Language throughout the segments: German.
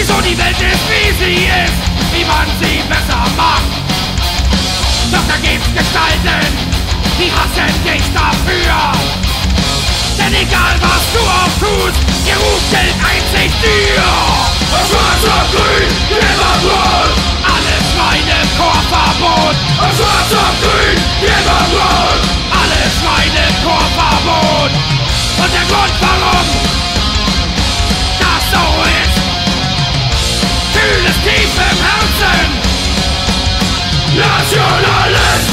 wieso die Welt ist, wie sie ist, wie man sie besser macht. Doch da gibt's Gestalten, die hassen dich dafür. Denn egal was du auch tust, ihr Ruf gilt einzig dir. Schwarz auf Grün, immer Blut. Alles Schweine, Chorverbot. Schwarz auf Grün, immer Blut. Alles Schweine, Chorverbot. Und der Grund warum das so ist, fühl es tief im Herzen. Nationalist.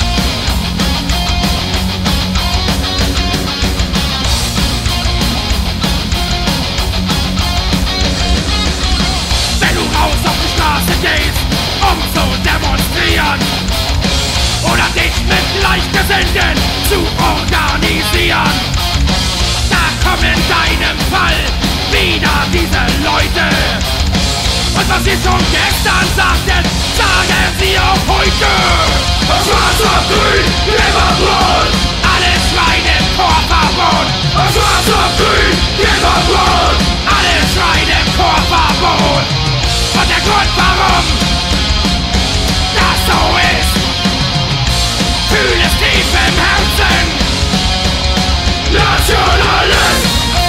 Wenn du raus auf die Straße gehst, um zu demonstrieren oder dich mit Gleichgesinnten zu organisieren, da kommen in deinem Fall wieder diese Leute. Und was sie schon gestern sagten, sagen sie auch heute. Schwarz auf Grün, immer Blut. Alle Schweine im Chorverbot. Schwarz auf Grün, immer Blut. Alle Schweine im Chorverbot. Und der Grund warum das so ist, fühl es tief im Herzen. Nationalist.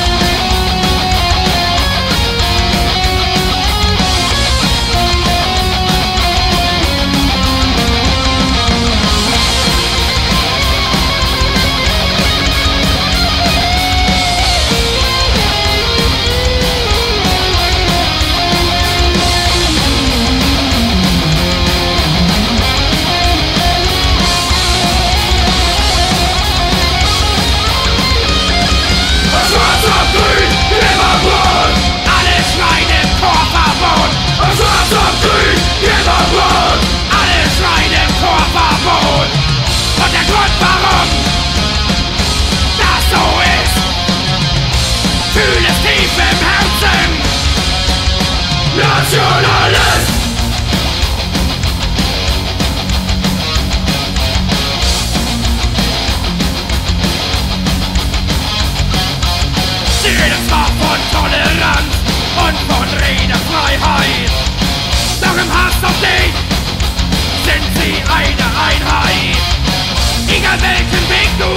Nationalist! Sie reden zwar von Toleranz und von Redefreiheit, doch im Hass auf dich sind sie eine Einheit. Egal welchen Weg du